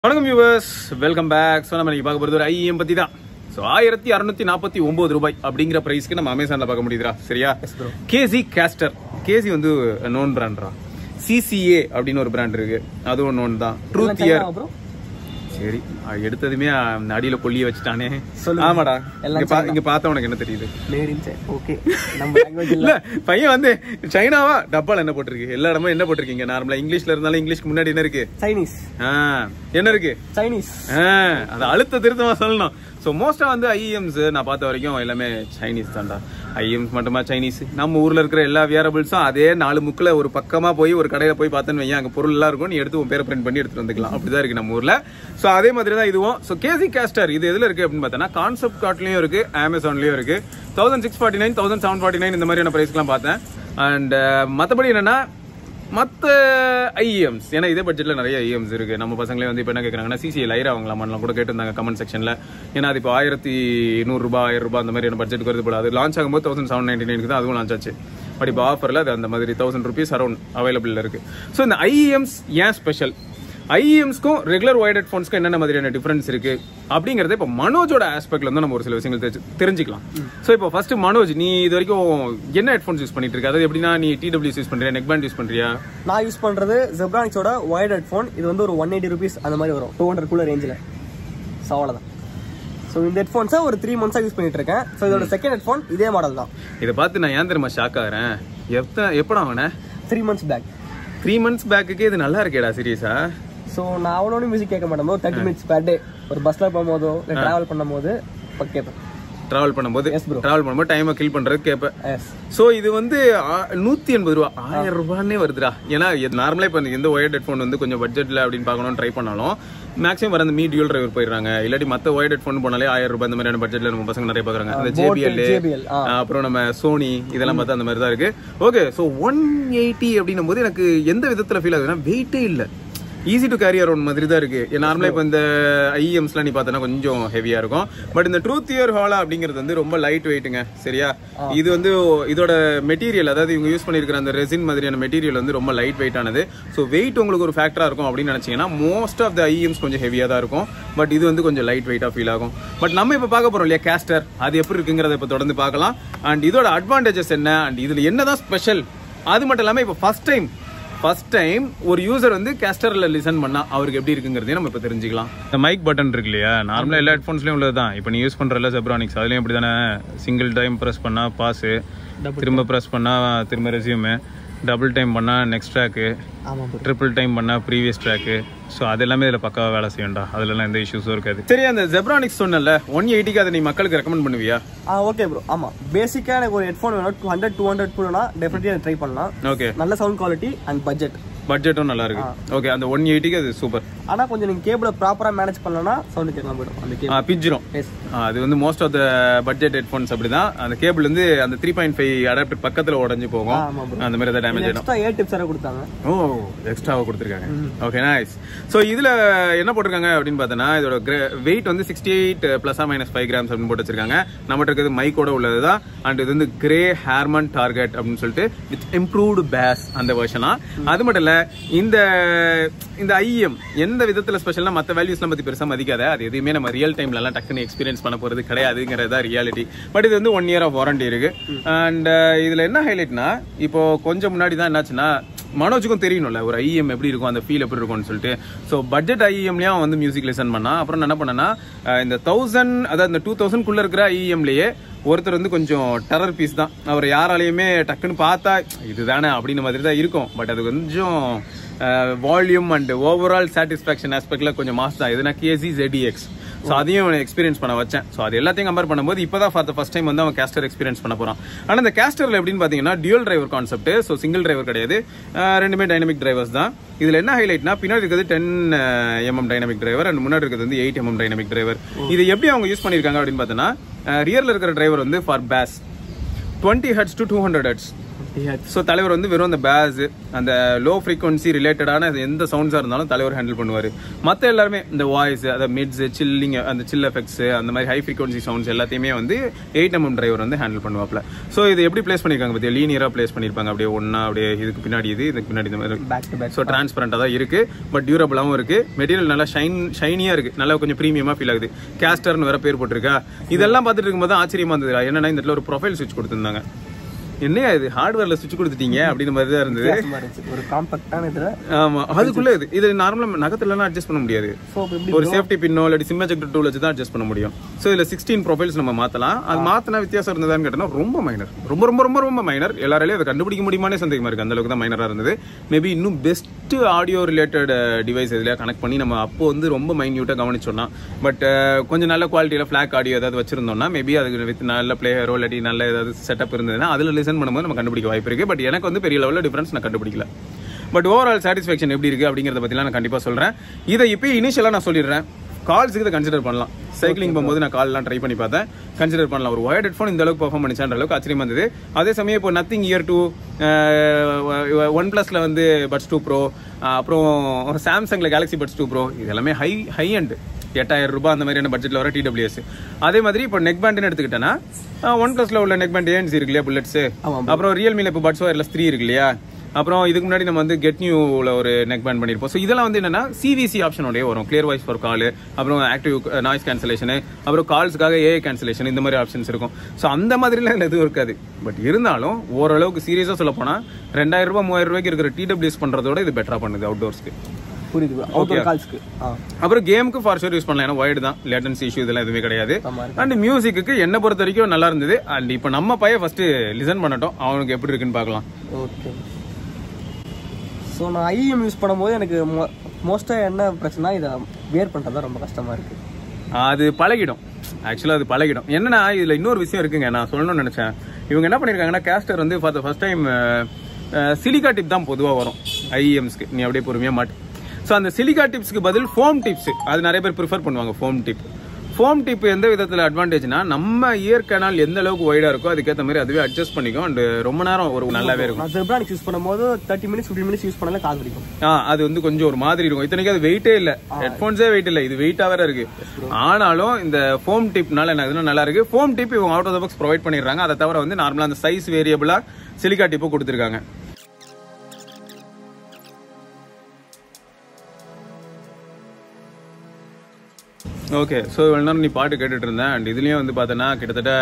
வணக்கம் viewers, welcome back. So நம்ம பார்க்க போகிறது ஒரு IEM பற்றி தான். ஸோ 1649 ரூபாய் அப்படிங்கிற ப்ரைஸ்க்கு நம்ம அமேசானில் பார்க்க முடியுதுரா. சரியா? கேசி கேஸ்டர். கேசி வந்து நோன் பிராண்ட்ரா. CCA அப்படின்னு ஒரு பிராண்ட் இருக்கு, அதுவும் நோன் தான். Truth year. சரி, எடுத்ததுமே அடியில கொல்லிய வச்சுட்டானே. ஆமாடா, இங்க பார்த்தா உனக்கு என்ன தெரியுது? இல்ல, பையன் வந்து சைனாவா டப்பால என்ன போட்டிருக்கு? எல்லா இடமும் என்ன போட்டிருக்கீங்க? நார்மலா இங்கிலீஷ்ல இருந்தாலும் இங்கிலீஷ்க்கு முன்னாடி என்ன இருக்கு? சைனீஸ். என்ன இருக்கு? சைனீஸ். அது அழுத்த திருத்தமா சொல்லணும். ஸோ மோஸ்டா வந்து IEMs நான் பார்த்த வரைக்கும் எல்லாமே சைனீஸ் தான்டா. IEMs மட்டுமா சைனீஸ்? நம்ம ஊர்ல இருக்கிற எல்லா வியரபிள்ஸும் அதே 4 முக்கில் ஒரு பக்கமா போய் ஒரு கடையில போய் பார்த்தேன்னு வையன், அங்க பொருள் எல்லாம் இருக்கும், நீ எடுத்து உன் பேரை பிரிண்ட் பண்ணி எடுத்துட்டு வந்துக்கலாம். அப்படிதான் இருக்கு நம்ம ஊர்ல. ஸோ அதே மாதிரி தான் இதுவும். ஸோ கேசி கேஸ்டர் இது எதுல இருக்கு அப்படின்னு பார்த்தோன்னா, கான்செப்ட் கார்ட்லயும் இருக்கு, அமேசான்லயும் இருக்கு. 1649, 1749 இந்த மாதிரியான பிரைஸ்லாம் பார்த்தேன். அண்ட் மற்றபடி என்னன்னா மற்ற IEMs, ஏன்னா இதே பட்ஜெட்ல நிறைய IEMs இருக்கு. நம்ம பசங்களே வந்து இப்போ என்ன கேட்கறாங்கன்னா, CCA லைரா வாங்கலாமான்லாம் கூட கேட்டிருந்தாங்க கமெண்ட் செக்ஷன்ல. ஏன்னா அது இப்போ 1100 ரூபாய் 1000 ரூபாய் அந்த மாதிரியான பட்ஜெட்டுக்கு வருது போல. அது லான்ச் ஆகும்போது 1799 தான் அதுவும் லான்ச் ஆச்சு. பட் இப்போ ஆஃபர்ல அது அந்த மாதிரி 1000 rupees அரௌண்ட் அவைலபிள் இருக்கு. ஸோ இந்த IEMs ஏன் ஸ்பெஷல், IEMஸ்க்கும் ரெகுலர் ஒயர்ட் ஹெட்ஃபோன்ஸ்க்கும் என்னென்ன மாதிரியான டிஃபரன்ஸ் இருக்கு அப்படிங்கறத இப்போ மனோஜோட ஆஸ்பெக்ட்ல இருந்து நம்ம ஒரு சில விஷயங்கள் தெரிஞ்சுக்கலாம். ஸோ இப்போ ஃபர்ஸ்ட் மனோஜ், நீ இது வரைக்கும் என்ன ஹெட்ஃபோன்ஸ் யூஸ் பண்ணிட்டு இருக்க? அதாவது எப்படின்னா, நீ TWS யூஸ் பண்றியா, நெக் பேண்ட் யூஸ் பண்றியா? நான் யூஸ் பண்றது ஜெப்ரானிக்ஸோட ஒயர்ட் ஹெட்ஃபோன். இது வந்து ஒரு 180 rupees அந்த மாதிரி வரும், 200 குள்ள ரேஞ்சில். ஸோ அவ்வளோதான். ஸோ இந்த ஹெட்ஃபோன்ஸை ஒரு 3 months யூஸ் பண்ணிட்டு இருக்கேன். ஸோ இதோட செகண்ட் ஹெட்ஃபோன் இதே மாடல் தான். இதை பார்த்து நான் ஏன் தெரியுமா ஷாக் ஆகிறேன்? எப்போ வாங்கினேன்? 3 months பேக். 3 months பேக்குக்கே இது நல்லா இருக்கேடா, சீரியஸா? ஸோ நான் அவ்வளோ மியூசிக் கேட்க மாட்டேன். 30 minutes per day ஒரு பஸ்ல போகும்போதோ இல்லை டிராவல் பண்ணும்போது கேட்பேன். டிராவல் பண்ணும்போது டைமை கில் பண்றது கேட்பேன். ஸோ இது வந்து 180 ரூபா, 1000 ரூபான்னே வருதுடா. ஏன்னா நார்மலா இப்போ எந்த ஒயர்ட் ஹெட்ஃபோன் வந்து கொஞ்சம் பட்ஜெட்ல அப்படின்னு பார்க்கணும்னு ட்ரை பண்ணாலும் மேக்ஸிமம் வர அந்த டியூல் டிரைவர் போயிடுறாங்க. இல்லாட்டி மற்ற ஒயர்ட் ஹெட்ஃபோன் போனாலே 1000 ரூபாய் இந்த மாதிரியான பட்ஜெட்ல நம்ம பசங்க நிறைய பாக்குறாங்க. அந்த JBL, அப்புறம் நம்ம சோனி, இதெல்லாம் பார்த்தா அந்த மாதிரி தான் இருக்கு. ஓகே, ஸோ 180 அப்படின்னும் போது எனக்கு எந்த விதத்துல ஃபீல் ஆகுதுன்னா, வெயிட்டே இல்லை, ஈஸி டு கேரி அரௌண்ட் மாதிரி தான் இருக்கு. நார்மலா இப்போ இந்த IEMஸ்லாம் நீ பார்த்தனா கொஞ்சம் ஹெவியா இருக்கும். பட் இந்த ட்ரூத் இயர் ஹாலா அப்படிங்கிறது வந்து ரொம்ப லைட் வெயிட்டுங்க. சரியா? இது வந்து இதோட மெட்டீரியல், அதாவது இவங்க யூஸ் பண்ணிருக்கிற அந்த ரெசின் மாதிரியான மெட்டீரியல் வந்து ரொம்ப லைட் வெயிட் ஆனது. ஸோ வெயிட் உங்களுக்கு ஒரு ஃபேக்டரா இருக்கும் அப்படின்னு நினைச்சீங்கன்னா, மோஸ்ட் ஆஃப் த IEMs கொஞ்சம் ஹெவியா தான் இருக்கும். பட் இது வந்து கொஞ்சம் லைட் வெயிட்டா ஃபீல் ஆகும். பட் நம்ம இப்போ பார்க்க போறோம் இல்லையா கேஸ்டர், அது எப்படி இருக்குங்கிறத இப்போ தொடர்ந்து பார்க்கலாம். அண்ட் இதோட அட்வான்டேஜஸ் என்ன, அண்ட் இதுல என்னதான் ஸ்பெஷல், அது மட்டும் இல்லாம இப்போ ஃபர்ஸ்ட் டைம் ஒரு யூசர் வந்து கேஸ்டர்ல லிசன் பண்ணா அவருக்கு எப்படி இருக்குங்கிறதையும் நம்ம இப்போ தெரிஞ்சுக்கலாம். இந்த மைக் பட்டன் இருக்கு இல்லையா, நார்மலா எல்லா ஹெட்ஃபோன்ஸ்லயும் உள்ளதுதான். இப்போ நீ யூஸ் பண்றல ஜெப்ரானிக்ஸ், அதுலயும் இப்படி தானே, சிங்கிள் டைம் ப்ரெஸ் பண்ணா பாஸ், திரும்ப ப்ரெஸ் பண்ணா திரும்ப ரெஸ்யூம், டபுள் டைம் பண்ணா நெக்ஸ்ட் ட்ராக்கு, ட்ரிபிள் டைம் பண்ணா ப்ரீவியஸ் ட்ராக்கு. ஸோ அது எல்லாமே இதில் பக்காவா வேலை செய்யும்டா, அதுலலாம் எந்த இஷ்யூஸும் இருக்காது. சரி, அந்த ஜெப்ரானிக்ஸ் சொன்னல 180க்கு அதை நீ மக்களுக்கு ரெக்கமெண்ட் பண்ணுவியா? Okay bro. ஆமா, பேசிக்கா எனக்கு ஒரு ஹெட்ஃபோன் வேணும், 200 போனா டெஃபினெட்லி ட்ரை பண்ணலாம். ஓகே, நல்ல சவுண்ட் குவாலிட்டி அண்ட் பட்ஜெட்டும் நல்லா இருக்கு. ஓகே, அந்த 180க்கு அது சூப்பர். ஆனா கொஞ்சம் நீங்க கேபிள ப்ராப்பரா மேனேஜ் பண்ணலனா சவுண்ட் கேட்காம போய்டும், அந்த கேபிள் பிஞ்சிரும். அது வந்து most of the budget headphones அப்படிதான். அந்த கேபிள் வந்து அந்த 3.5 அடாப்டர் பக்கத்துல உடைஞ்சு போகும், அந்த மாதிரி தான் டேமேஜ் ஆயிடும். எக்ஸ்ட்ரா ஏர் டிப்ஸ் வேற கொடுத்தாங்க. ஓ, எக்ஸ்ட்ராவா கொடுத்திருக்காங்க. Okay, nice. சோ இதுல என்ன போட்டிருக்காங்க அப்படின்னு பார்த்தனா, இதோட வெயிட் வந்து 68 ± 5 grams அப்படின்னு போட்டு வச்சிருக்காங்க. நம்மகிட்ட இருக்கிறது மைக்கோட உள்ளதுதான். அண்ட் இது வந்து கிரே ஹேர்மன் டார்கெட் அப்படின்னு சொல்லிட்டு வித் இம்ப்ரூவ்டு பேஸ் அந்த வெர்ஷனா. அது மட்டும் இல்ல, இந்த IEM எந்த விதத்துல ஸ்பெஷல்னா, மற்ற வேல்யூஸ்லாம் பத்தி பெருசா மதிக்காத, அது எதுவுமே நம்ம ரியல் டைம்ல எல்லாம் டக்குன்னு எக்ஸ்பீரியன்ஸ் பண்ண போறது கிடையாதுங்கிறதா ரியாலிட்டி. பட் இது வந்து 1 year ஆஃப் வாரண்டி இருக்கு. அண்ட் இதுல என்ன ஹைலைட்னா, இப்போ கொஞ்சம் முன்னாடி தான் என்னாச்சுன்னா, மனோஜுக்கும் தெரியணும்ல ஒரு IEM எப்படி இருக்கும், அந்த ஃபீல் எப்படி இருக்கும்னு சொல்லிட்டு. ஸோ பட்ஜெட் IEMலயும் வந்து மியூசிக் லிசன் பண்ணா. அப்புறம் என்ன பண்ணனா, இந்த 1000 அதாவது இந்த 2000 குள்ள இருக்கிற IEMலயே ஒருத்தர் வந்து கொஞ்சம் டெரர் பீஸ் தான். அவர் யாராலையுமே டக்குன்னு பார்த்தா இதுதானே அப்படின்னு மாதிரி தான் இருக்கும். பட் அது கொஞ்சம் வால்யூம் அண்ட் ஓவரால் சாட்டிஸ்ஃபேக்ஷன் ஆஸ்பெக்ட்ல கொஞ்சம் மாஸ் தான். எதுனா கேசி ZDX. ஸோ அதையும் எக்ஸ்பீரியன்ஸ் பண்ண வச்சேன். ஸோ அது எல்லாத்தையும் கம்பேர் பண்ணும்போது இப்போதான் ஃபார் த ஃபர்ஸ்ட் டைம் வந்து அவன் கேஸ்டர் எக்ஸ்பீரியன்ஸ் பண்ண போறான். ஆனால் இந்த கேஸ்டர்ல எப்படின்னு பாத்தீங்கன்னா, dual driver concept. So single driver கிடையாது, ரெண்டுமே டைனமிக் டிரைவர்ஸ் தான். இதுல என்ன ஹைலைட்னா, பின்னாடி இருக்கிறது 10 mm டைனமிக் டிரைவர் அண்ட் முன்னாடி இருக்கிறது வந்து 8 mm டைனமிக் டிரைவர். இது எப்படி அவங்க யூஸ் பண்ணிருக்காங்க அப்படின்னு பார்த்தோன்னா, ரியர்ல இருக்கிற டிரைவர் வந்து for bass 20 Hz to 200 Hz. 50 Hz. So தலைவர் வந்து வெறும் அந்த பேஸ் அந்த லோ ஃப்ரீக்வன்சி ரிலேட்டடான எந்த சவுண்ட்ஸாக இருந்தாலும் தலைவர் ஹேண்டில் பண்ணுவார். மற்ற எல்லாருமே இந்த வாய்ஸ், அதை மிட்ஸ், சில்லிங், அந்த சில் எஃபெக்ட்ஸ், அந்த மாதிரி ஹை ஃப்ரீக்வன்சி சவுண்ட்ஸ் எல்லாத்தையுமே வந்து 8mm டிரைவர் வந்து ஹேண்டில் பண்ணுவாப்ல. ஸோ இது எப்படி பிளேஸ் பண்ணியிருக்காங்க பத்தியா, லீனியராக பிளேஸ் பண்ணியிருப்பாங்க. அப்படியே ஒன்னா அப்படியே இதுக்கு பின்னாடி இதுக்கு பின்னாடி இந்த மாதிரி. ஸோ டிரான்ஸ்பரண்டாக தான் இருக்கு, பட் டியூரபிளாகவும் இருக்கு. மெட்டீரியல் நல்லா ஷைனியா இருக்கு, நல்லா கொஞ்சம் ப்ரீமியமா ஃபீல் ஆகுது. கேஸ்டர்னு வேற பேர் போட்டிருக்கா. இதெல்லாம் பார்த்துட்டு இருக்கும்போது ஆச்சரியமா இருந்தது. என்னன்னா இந்த இடத்துல ஒரு ப்ரொஃபைல் சுவிட்ச் கொடுத்துருந்தாங்க. என்னையா இது ஹார்ட்வேர்ல சுவிட்ச் கொடுத்துட்டீங்க அப்படின்னு மாதிரி தான் இருந்தது. ஒரு காம்பாக்டான இதுல. ஆமா, அதுக்குள்ள இது நார்மலா நகத்துல அட்ஜஸ்ட் பண்ண முடியாது. ஒரு சேஃப்டி பின்னோ இல்ல சிம் எஜெக்டர் டூல் வச்சு தான் அட்ஜஸ்ட் பண்ண முடியும். சோ இதுல 16 ப்ரொஃபைல்ஸ் நம்ம மாத்தலாம். அது மாத்தினா வித்தியாசம் இருந்ததான்னு கேட்டா ரொம்ப மைனர், ரொம்ப ரொம்ப ரொம்ப ரொம்ப மைனர். எல்லாராலையும் அதை கண்டுபிடிக்க முடியுமானே சந்தேகமா இருக்கு. அந்த அளவுக்கு தான் மைனரா இருந்தது. மேபி இன்னும் பெஸ்ட் ஆடியோ ரிலேட்டட் டிவைஸ் இதுல கனெக்ட் பண்ணி நம்ம அப்போ வந்து ரொம்ப மைன்யூட்டா கவனிச்சோம்னா, பட் கொஞ்சம் நல்ல குவாலிட்டியில ஃபிளாக் ஆடியோ ஏதாவது வச்சிருந்தோம்னா மேபி அதுக்கு வித் நல்ல பிளேயரோ இல்லாட்டி நல்ல ஏதாவது செட்டப் இருந்ததுன்னா அதுல லிசன் பண்ணும்போது நம்ம கண்டுபிடிக்க வாய்ப்பு இருக்கு. பட் எனக்கு வந்து பெரிய லெவலில் டிஃபரன்ஸ் நான் கண்டுபிடிக்கல. பட் ஓவரால் சாட்டிஸ்ஃபேக்ஷன் எப்படி இருக்கு அப்படிங்கறத பத்திலாம் நான் கண்டிப்பா சொல்றேன். இதை இப்போ இனிஷியலா நான் சொல்லிடுறேன். கால்ஸுக்கு இதை கன்சிடர் பண்ணலாம். சைக்கிளிங் போகும்போது நான் கால்லாம் ட்ரை பண்ணி பார்த்தேன், கன்சிடர் பண்ணலாம். ஒரு வயர்ட் ஹெட்ஃபோன் இந்த அளவுக்கு பெர்ஃபார்ம் பண்ணிச்சான்ற அளவுக்கு ஆச்சரியமா இருந்தது. அதே சமயம் இப்போ நத்திங் இயர் 2 OnePlusல வந்து பட்ஸ் 2 Pro, அப்புறம் சாம்சங்ல கேலக்ஸி பட்ஸ் 2 Pro, இது எல்லாமே ஹை அண்ட் 8000 ரூபாய் அந்த மாதிரியான பட்ஜெட்ல வர TWS. அதே மாதிரி இப்போ நெக் பேண்ட் எடுத்துக்கிட்டேன்னா OnePlusல உள்ள நெக் பேண்ட் ANC இருக்கு இல்லையா, புல்லட்ஸ். அப்புறம் ரியல்மில இப்போ பட்ஸ் ஒயர்லெஸ் 3 இருக்கு இல்லையா. அப்புறம் இதுக்கு முன்னாடி நம்ம வந்து கெட் நியூல ஒரு நெக் பேண்ட் பண்ணிருப்போம். ஸோ இதெல்லாம் வந்து என்னன்னா CVC ஆப்ஷனோடய வரும். கிளியர் வாய்ஸ் ஃபார் கால், அப்புறம் ஆக்டிவ் நாய்ஸ் கேன்சலேஷன், அப்புறம் கால்ஸ்க்காக AI கேன்சலேஷன், இந்த மாதிரி ஆப்ஷன்ஸ் இருக்கும். ஸோ அந்த மாதிரிலாம் எதுவும் இருக்காது. பட் இருந்தாலும் ஓரளவுக்கு சீரியஸா சொல்ல போனா 2000 ரூபாய் 3000 ரூபாய்க்கு இருக்கிற TWS பண்றதோட இது பெட்டரா பண்ணுது அவுட்டோர்ஸ்க்கு. புரியுது, அவுட்டோர் கால்ஸ்க்கு. அப்புறம் கேமுக்கு ஃபார் ஷூர் யூஸ் பண்ணலாம். ஏன்னா வைடு தான், லேட்டன்சி இஷ்யூ இதெல்லாம் எதுவுமே கிடையாது. அண்ட் மியூசிக்கு என்ன பொறுத்த வரைக்கும் நல்லா இருந்தது. அண்ட் இப்போ நம்ம பையன் ஃபர்ஸ்ட் லிசன் பண்ணட்டும், அவனுக்கு எப்படி இருக்குன்னு பார்க்கலாம். ஓகே. ஸோ நான் IEM யூஸ் பண்ணும்போது எனக்கு மோஸ்ட்டாக என்ன பிரச்சனை, இதை வேர் பண்ணுறது தான் ரொம்ப கஷ்டமாக இருக்குது. அது பழகிடும், ஆக்சுவலாக அது பழகிடும். என்னன்னா இதில் இன்னொரு விஷயம் இருக்குங்க, நான் சொல்லணும்னு நினச்சேன். இவங்க என்ன பண்ணியிருக்காங்கன்னா, கேஸ்டர் வந்து for the first time silica tip தான் பொதுவாக வரும் IEMஸ்க்கு. நீ அப்படியே பொறுமையாக மாட்டு. ஸோ அந்த சிலிக்கா டிப்ஸ்க்கு பதில் ஃபோம் டிப்ஸ், அது நிறைய பேர் ப்ரிஃபர் பண்ணுவாங்க. ஃபோம் டிப் எந்த விதத்தில் அட்வான்டேஜ்னா, நம்ம இயர் கனால் எந்த அளவுக்கு வைடா இருக்கோ அதுக்கேற்ற மாதிரி அதுவே அட்ஜஸ்ட் பண்ணிக்கும். அண்ட் ரொம்ப நேரம் ஒரு நல்லாவே இருக்கும். நான் ஜெப்ரானிக்ஸ் யூஸ் பண்ணும்போது 30 minutes 15 minutes யூஸ் பண்ணாலே காது வலிக்கும். அது வந்து கொஞ்சம் ஒரு மாதிரி இருக்கும். இத்தனைக்கு அது வெயிட்டே இல்ல, ஹெட்போன்ஸே வெயிட் இல்ல, இது வெயிட்டா வேற இருக்கு. ஆனாலும் இந்த ஃபோம் டிப்னால என்ன நல்லா இருக்கு. ஃபோம் டிப் இவங்க out of the box provide பண்ணிடுறாங்க. அதை தவிர வந்து நார்மலா அந்த சைஸ் வேரியபிளா சிலிக்கா டிப்பும் கொடுத்துருக்காங்க. ஓகே. ஸோ இவ்வளோ நேரம் நீ பாட்டு கேட்டுட்டு இருந்தேன். அண்ட் இதுலேயும் வந்து பார்த்தோன்னா கிட்டத்தட்ட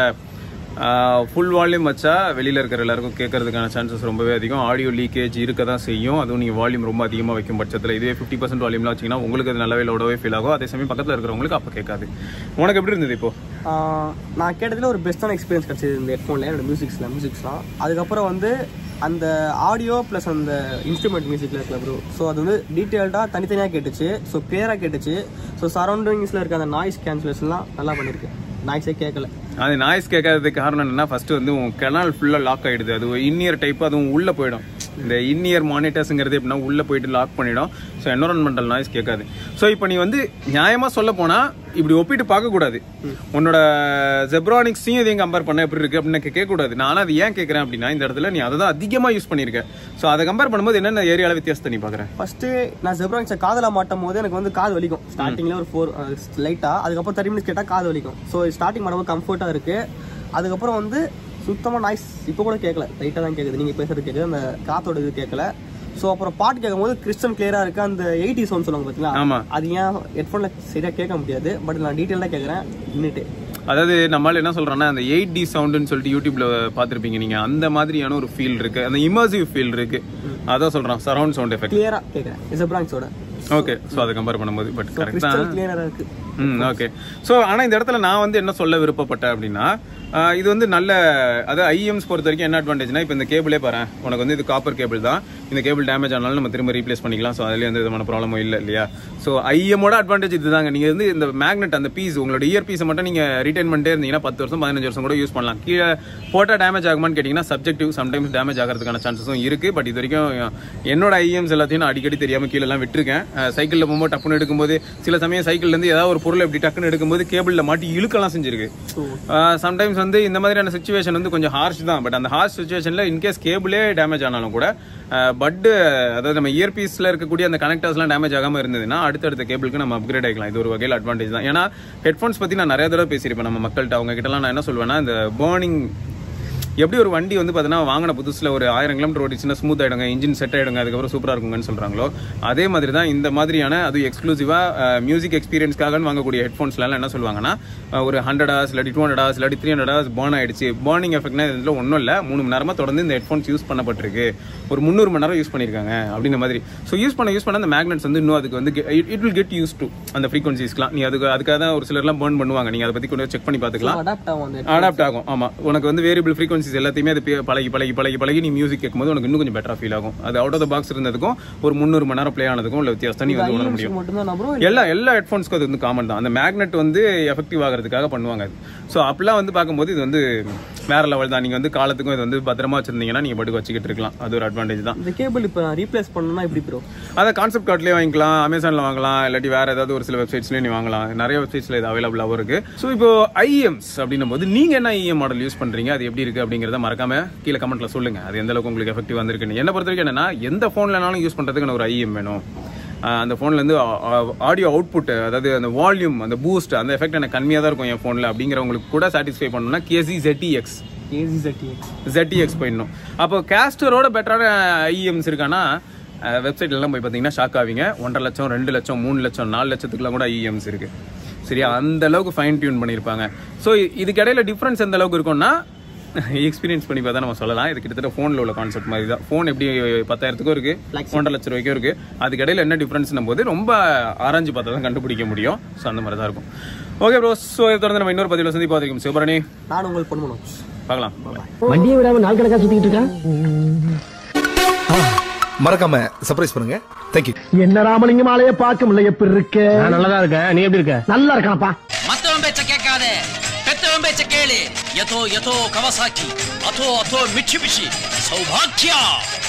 ஃபுல் வால்யூம் வச்சா வெளியில் இருக்கிற எல்லாருக்கும் கேட்கறதுக்கான சான்சஸ் ரொம்பவே அதிகம். ஆடியோ லீக்கேஜ் இருக்க தான் செய்யும். அதுவும் நீங்கள் வால்யூம் ரொம்ப அதிகமாக வைக்கும் பட்சத்தில். இதுவே 50% வால்யூம்லாம் வச்சிங்கன்னா உங்களுக்கு அது நல்லாவே லோடவே ஃபீல் ஆகும். அதே சமயம் பக்கத்தில் இருக்கிறவங்களுக்கு அப்போ கேட்காது. உனக்கு எப்படி இருந்தது இப்போ? நான் கேட்டதில் ஒரு பெஸ்ட்டான எக்ஸ்பீரியன்ஸ் கிடச்சிது இந்த ஹெட்ஃபோனில், என்னோட மியூசிக்ஸ்லாம். அதுக்கப்புறம் வந்து அந்த ஆடியோ ப்ளஸ் அந்த இன்ஸ்ட்ருமெண்ட் மியூசிக்கில் இருக்கல ப்ரோ. ஸோ அது வந்து டீட்டெயில்டாக தனித்தனியாக கேட்டுச்சு. ஸோ கிளியராக கேட்டுச்சு. ஸோ சரௌண்டிங்ஸில் இருக்க அந்த நாய்ஸ் கேன்சலேஷன்லாம் நல்லா பண்ணியிருக்கு. நாய்ஸே கேட்கல. அது நாய்ஸ் கேட்காததுக்கு காரணம் என்னன்னா, ஃபர்ஸ்ட் வந்து உன் கெனால் ஃபுல்லாக லாக் ஆகிடுது. அது இன்னியர் டைப், அதுவும் உள்ளே போயிடும். இந்த இன்னியர் மானிட்டர்ஸுங்கிறது எப்படின்னா உள்ளே போயிட்டு லாக் பண்ணிடும். ஸோ என்வரான்மெண்டல் நாய்ஸ் கேட்காது. ஸோ இப்போ நீ வந்து நியாயமாக சொல்ல போனால் இப்படி ஒப்பிட்டு பார்க்கக்கூடாது. உன்னோட ஜெப்ரானிக்ஸையும் இதையும் கம்பேர் பண்ண எப்படி இருக்கு அப்படின்னு கேட்கக்கூடாது. நானும் அது ஏன் கேட்குறேன் அப்படின்னா, இந்த இடத்துல நீ அதை தான் அதிகமாக யூஸ் பண்ணியிருக்க. ஸோ அதை கம்பேர் பண்ணும்போது என்னென்ன ஏரியாவில் வித்தியாசத்தை நீ பார்க்குறேன்? ஃபர்ஸ்ட்டு நான் ஜெப்ரானிக்ஸை காதில் மாட்டும் போது எனக்கு வந்து காது வலிக்கும். ஸ்டார்டிங்கில் ஒரு 4 லைட்டாக, அதுக்கப்புறம் 30 minutes கேட்டால் காது வலிக்கும். ஸோ ஸ்டார்டிங் பண்ணும்போது கம்ஃபர்ட்டாக இருக்குது. அதுக்கப்புறம் வந்து சுத்தமாக நாய்ஸ் இப்போ கூட கேட்கல, லைட்டாக தான் கேட்குது. நீங்கள் பேசுறது கேட்குது, அந்த காத்தோட இது கேட்கல. ஸோ அப்புறம் பாட்டு கேட்கும்போது கிறிஸ்டன் கிளியராக இருக்குது. அந்த 80s சவுண்ட் சொல்லுவாங்க பார்த்தீங்களா, அது ஏன் ஹெட்ஃபோனில் சரியாக கேட்க முடியாது. பட் நான் டீட்டெயிலாக கேட்குறேன் நின்றுட்டு. அதாவது நம்மளால என்ன சொல்றோம்னா, அந்த 8D சவுண்டுன்னு சொல்லிட்டு யூடியூப்ல பார்த்துருப்பீங்க நீங்க. அந்த மாதிரியான ஒரு ஃபீல் இருக்கு, அந்த இமர்சிவ் ஃபீல் இருக்கு. அதான் சொல்றேன், சரவுண்ட் சவுண்ட் எஃபெக்ட் கிளியரா கேட்குறேன் ஜெப்ரானிக்ஸோட. ஓகே. ஸோ அதை கம்பேர் பண்ணும்போது பட் கரெக்டா கிளியரா இருக்கு. ஓகே. ஸோ ஆனால் இந்த இடத்துல நான் வந்து என்ன சொல்ல விருப்பப்பட்டேன் அப்படின்னா, இது வந்து நல்ல, அதாவது IEMs பொறுத்த வரைக்கும் என்ன அட்வான்டேஜ்னா, இப்போ இந்த கேபிளே பாரு, உனக்கு வந்து இது காப்பர் கேபிள் தான். இந்த கேபிள் டேமேஜ் ஆனாலும் நம்ம திரும்ப ரீப்ளேஸ் பண்ணிக்கலாம். ஸோ அதுலேயே எந்த விதமான ப்ராப்ளமும் இல்லை இல்லையா. ஸோ IEMோட அட்வான்டேஜ் இதுதாங்க. நீங்கள் வந்து இந்த மேக்னெட் அந்த பீஸ், உங்களோட இயர் பீஸை மட்டும் நீங்கள் ரிட்டைன் பண்ணிட்டே இருந்தீங்கன்னா 10 வருஷம் 15 வருஷம் கூட யூஸ் பண்ணலாம். கீழே போட்டால் டேமேஜ் ஆகுமான்னு கேட்டிங்கன்னா சப்ஜெக்டிவ், சம்டைம்ஸ் டேமேஜ் ஆகிறதுக்கான சான்சஸும் இருக்குது. பட் இது வரைக்கும் என்னோட IEMs எல்லாத்தையும் நான் அடிக்கடி தெரியாமல் கீழெல்லாம் விட்டுருக்கேன். சைக்கிள்ல போகும்போது டப்புன்னு எடுக்கும்போது சில சமயம் சைக்கிள்ல இருந்து ஏதாவது ஒரு பொருள் எப்படி டக்குன்னு எடுக்கும்போது கேபிள்ல மாட்டி இழுக்கலாம் செஞ்சிருக்கு. சம்டைம்ஸ் வந்து இந்த மாதிரியான சிச்சுவேஷன் வந்து கொஞ்சம் ஹார்ஷ் தான். பட் அந்த ஹார்ஷ் சிச்சுவேஷன்ல இன்கேஸ் கேபிளே டேமேஜ் ஆனாலும் கூட பட் அதாவது நம்ம இயர்பீஸ்ல இருக்கக்கூடிய அந்த கனெக்டர்ஸ்லாம் டேமேஜ் ஆகாம இருந்ததுன்னா அடுத்தடுத்த கேபிளுக்கு நம்ம அப்கிரேட் ஆகிக்கலாம். இது ஒரு வகையில் அட்வான்டேஜ் தான். ஏன்னா ஹெட்ஃபோன்ஸ் பத்தி நான் நிறைய தடவை பேசியிருப்பேன் நம்ம மக்கள்கிட்ட. அவங்க கிட்டலாம் நான் என்ன சொல்லுவேன்னா, இந்த பர்னிங் எப்படி ஒரு வண்டி வந்து பார்த்தீங்கன்னா வாங்கின புதுசில் ஒரு 1000 கிலோமீட்டர் ஓடிச்சுன்னா ஸ்மூத் ஆகிடுங்க, இன்ஜின் செட் ஆகிடுங்க, அதுக்கப்புறம் சூப்பராக இருக்குங்கன்னு சொல்கிறாங்களோ அதே மாதிரி தான் இந்த மாதிரியான அது எக்ஸ்க்ளூசிவாக மியூசிக் எக்ஸ்பீரியன்ஸ்க்காக வாங்கக்கூடிய ஹெட்ஃபோன்ஸ்லாம் என்ன சொல்லுவாங்கன்னா, ஒரு 100 hours இல்லாட்டி 200 hours இல்லாட்டி 300 hours பர்ன் ஆயிடுச்சு. பர்னிங் எஃபெக்ட்னா இதில் ஒன்றும் இல்லை, 3 மணி நேரமாக தொடர்ந்து இந்த ஹெட்ஃபோன்ஸ் யூஸ் பண்ணப்பட்டிருக்கு, ஒரு 300 மணி நேரம் யூஸ் பண்ணியிருக்காங்க அப்படின்ற மாதிரி. ஸோ யூஸ் பண்ண அந்த மேக்னெட்ஸ் வந்து இன்னும் அதுக்கு வந்து it will get use to அந்த ஃப்ரீக்வன்சிஸ்லாம். நீ அதுக்காக தான் ஒரு சிலர்லாம் பர்ன் பண்ணுவாங்க. நீங்கள் அதை பற்றி கொஞ்சம் செக் பண்ணி பார்த்துக்கலாம். அடாப்ட் ஆகும். ஆமாம், உனக்கு வந்து வேரியபிள் ஃப்ரீக்வன்சிஸ் எல்லாத்தையுமே அது பழகி நீ மியூசிக் கேட்கும்போது உனக்கு இன்னும் கொஞ்சம் பெட்டரா ஃபீல் ஆகும். அது அவுட் ஆஃப் த பாக்ஸ் இருந்ததுக்கும் ஒரு 300 மணி நேரம் பிளே ஆனதுக்கும் உள்ள வித்தியாசத்தை நீ வந்து உணர முடியும். எல்லா ஹெட்ஃபோன்ஸ்க்கும் அது வந்து காமன் தான். அந்த மேக்னெட் வந்து எஃபெக்டிவ் ஆகிறதுக்காக பண்ணுவாங்க. ஸோ அப்பெல்லாம் வந்து பார்க்கும்போது இது வந்து வேற லெவல் தான். நீங்க வந்து காலத்துக்கும் இது வந்து பத்திரமா வச்சிருந்தீங்கன்னா நீங்க படுக்க வச்சுக்கிட்டு இருக்கலாம். அது ஒரு அட்வான்டேஜ் தான். இந்த கேபிள் இப்போ ரீப்ளேஸ் பண்ணணும்னா எப்படி ப்ரோ? அதை கான்செப்ட் கார்ட்லேயே வாங்கிக்கலாம், அமேசானில் வாங்கலாம், இல்லாட்டி வேற ஏதாவது ஒரு சில வெப்சைட்ஸ்லேயே நீ வாங்கலாம். நிறைய வெப்சைட்ஸ்ல இது அவைலபிளாகவும் இருக்கு. ஸோ இப்போ IEMs அப்படின்னும் போது நீங்க என்ன IEM மாடல் யூஸ் பண்றீங்க, அது எப்படி இருக்கு அப்படிங்கிறத மறக்காம கீழே கமெண்ட்ல சொல்லுங்க. அது எந்த அளவுக்கு உங்களுக்கு எஃபெக்டிவ் வந்திருக்குன்னு. என்ன பொறுத்த வரைக்கும் என்னன்னா, எந்த போன்லனாலும் யூஸ் பண்றதுக்கு ஒரு IEM வேணும். அந்த ஃபோன்ல இருந்து ஆடியோ அவுட்புட், அதாவது அந்த வால்யூம், அந்த பூஸ்ட், அந்த எஃபெக்ட் எனக்கு கம்மியாக தான் இருக்கும் என் ஃபோனில் அப்படிங்கிறவங்களுக்கு கூட சாட்டிஸ்ஃபை பண்ணணும்னா ZTX போயிடணும். அப்போ கேஸ்டரோட பெட்டரான IEMs இருக்கானா வெப்சைட்லாம் போய் பார்த்தீங்கன்னா ஷாக் ஆவீங்க. 1.5 லட்சம் 2 லட்சம் 3 லட்சம் 4 லட்சத்துக்குலாம் கூட IEMs இருக்கு. சரியா, அந்த அளவுக்கு ஃபைன் டியூன் பண்ணியிருப்பாங்க. ஸோ இதுக்கு இடையில டிஃப்ரென்ஸ் எந்த அளவுக்கு இருக்கும்னா எக்ஸ்பீரியன்ஸ் பண்ணி பார்த்தா நம்ம சொல்லலாம். இது கிட்டத்தட்ட ஃபோனில் உள்ள கான்செப்ட் மாதிரி தான். ஃபோன் எப்படி 10,000க்கும் இருக்கு, 1.5 லட்சம் ரூபாய்க்கும் இருக்கு. அதுக்கு இடையில என்ன டிஃப்ரென்ஸ்னும் போது ரொம்ப ஆராய்ச்சி பார்த்தா தான் கண்டுபிடிக்க முடியும். ஸோ அந்த மாதிரி தான் இருக்கும். ஓகே ப்ரோ, ஸோ இதை தொடர்ந்து நம்ம இன்னொரு பதிவில் சந்திப்பா இருக்கும். சிவபரணி, நான் உங்கள் பொன் மனோஜ். பார்க்கலாம். வண்டியை விடாம நாள் கணக்கா சுத்திட்டு இருக்கான். மறக்காம சர்ப்ரைஸ் பண்ணுங்க. தேங்க்யூ. என்ன ராமலிங்கம் ஆலைய பார்க்க முடியல, எப்படி இருக்க? நான் நல்லா இருக்கேன். நீ எப்படி இருக்க? நல்லா இருக்கானப்பா. மத்தவன் பேச்ச கேட்காதே, பெத்தவன் பேச்ச கேளு. யதோ யதோ கவசாக்கி, அதோ அதோ மிட்சுபிஷி, சௌபாக்கியா.